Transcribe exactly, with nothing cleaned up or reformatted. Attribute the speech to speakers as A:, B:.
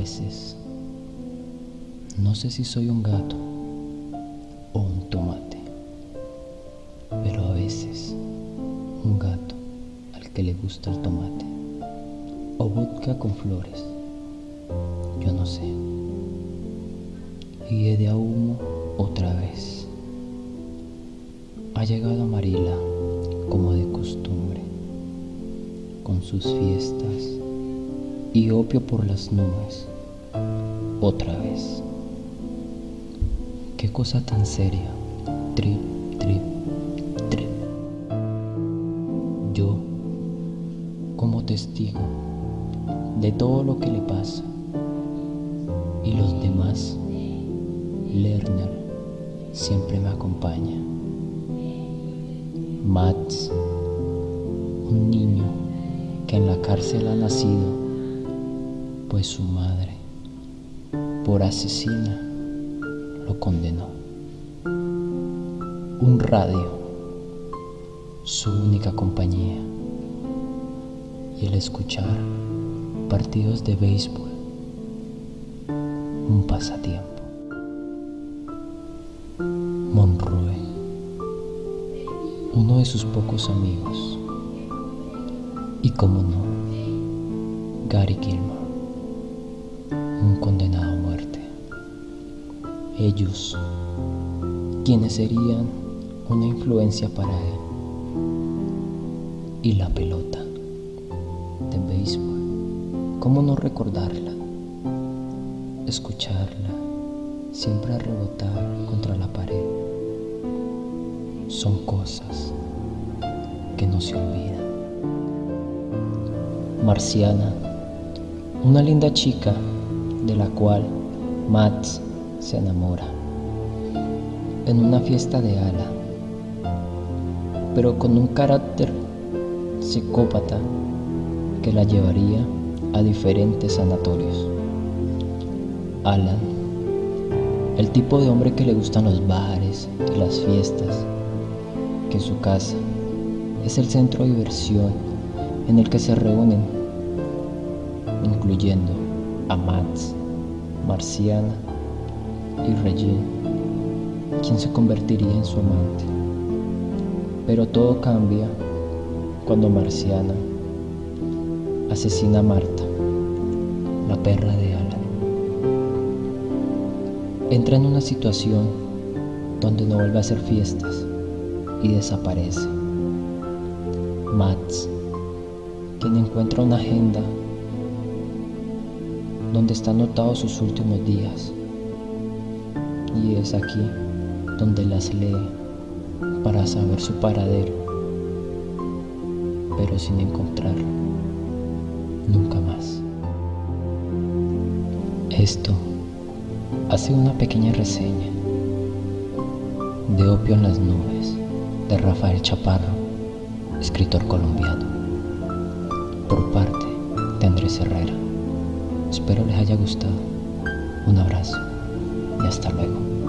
A: veces no sé si soy un gato o un tomate, pero a veces un gato al que le gusta el tomate o vodka con flores, yo no sé. Y de a humo otra vez. Ha llegado Marila como de costumbre, con sus fiestas y opio por las nubes, otra vez. Qué cosa tan seria, trip, trip, trip. Yo, como testigo de todo lo que le pasa, y los demás, Lerner siempre me acompaña. Mats, un niño que en la cárcel ha nacido, pues su madre, por asesina, lo condenó. Un radio, su única compañía, y el escuchar partidos de béisbol, un pasatiempo. Monroe, uno de sus pocos amigos, y como no, Gary Gilmore, un condenado a muerte. Ellos, quienes serían una influencia para él. Y la pelota de béisbol, ¿cómo no recordarla? Escucharla siempre a rebotar contra la pared. Son cosas que no se olvidan. Marciana, una linda chica de la cual Mats se enamora en una fiesta de ala, pero con un carácter psicópata que la llevaría a diferentes sanatorios. Alan, el tipo de hombre que le gustan los bares y las fiestas, que en su casa es el centro de diversión en el que se reúnen, incluyendo a Mats, Marciana y Regine, quien se convertiría en su amante. Pero todo cambia cuando Marciana asesina a Marta, la perra de Alan. Entra en una situación donde no vuelve a hacer fiestas y desaparece. Mats, quien encuentra una agenda donde están anotados sus últimos días, y es aquí donde las lee para saber su paradero, pero sin encontrarlo nunca más. Esto ha sido una pequeña reseña de Opio en las nubes de Rafael Chaparro, escritor colombiano, por parte de Andrés Herrera. Espero les haya gustado. Un abrazo y hasta luego.